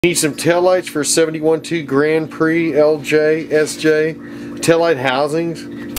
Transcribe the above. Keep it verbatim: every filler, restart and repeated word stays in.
Need some taillights for seventy-one two Grand Prix L J S J taillight housings.